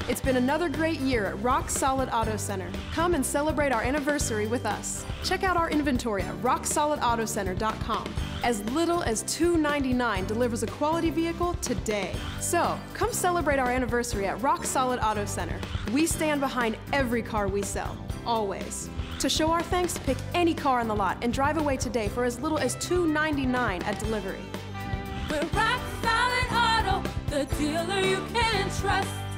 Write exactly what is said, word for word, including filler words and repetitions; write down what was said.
It's been another great year at Rock Solid Auto Center. Come and celebrate our anniversary with us. Check out our inventory at rock solid auto center dot com. As little as two ninety-nine delivers a quality vehicle today. So, come celebrate our anniversary at Rock Solid Auto Center. We stand behind every car we sell, always. To show our thanks, pick any car on the lot and drive away today for as little as two ninety-nine at delivery. We're Rock Solid Auto, the dealer you can trust.